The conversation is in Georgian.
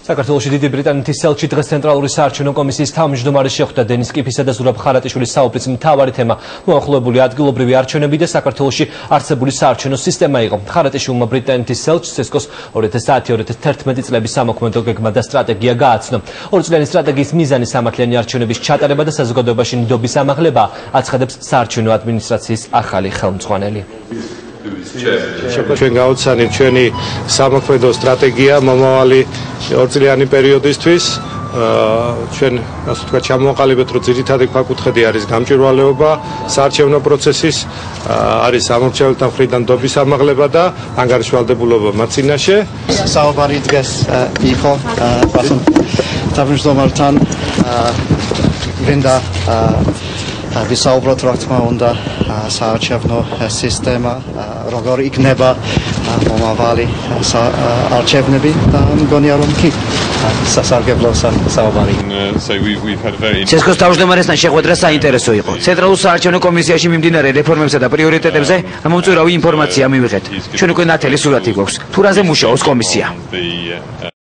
საქართველოში დიდი ბრიტანეთის ელჩი დღეს ცენტრალური საარჩევნო კომისიის თავმჯდომარის შეხვდა დენის კიფისა და ზურაბ ხარატიშვილის საუბრის მთავარი თემა მოახლოებული ადგილობრივი არჩევნები და საქართველოში არსებული საარჩევნო სისტემა იყო. ხარატიშვილმა ბრიტანეთის ელჩს ცესკოს 2010-2011 წლების სამოქმედო გეგმა და სტრატეგია გააცნო. ორწლიანი სტრატეგიის მიზანი სამართლიანი არჩევნების ჩატარება და საზოგადოებაში ნდობის ამაღლება, აცხადებს საარჩევნო ადმინისტრაციის ახალი ხელმძღვანელი. ჩვენ გავაცანით ჩვენი სამოქმედო სტრატეგია მომავალი ორწლიანი პერიოდისთვის. ჩვენ ასე ვთქვათ ჩამოვაყალიბეთ, რომ ძირითადი ფაკუთხედი არის გამჭვირვალეობა საარჩევნო პროცესის, არის სამორჩეველთა მხრიდან ნდობის ამაღლება და ანგარიშვალდებულობა მათ წინაშე. საუბარი დღეს იყო თავმჯდომართან გინდა ვისაუბროთ რა თქმა უნდა საარჩევნო სისტემა, როგორ იქნება მომავალი არჩევნები და მგონია რომ კი სასარგებლო საუბარი. ცესკოს თავმჯდომარესთან შეხვედრა საინტერესო იყო. ცენტრალურ საარჩევნო კომისიაში მიმდინარე რეფორმებსა და პრიორიტეტებზე მომწვერავი ინფორმაცია მივიღეთ. ჩვენ უკვე ნათელი სურათი გვაქვს თუ რაზე მუშაობს კომისია.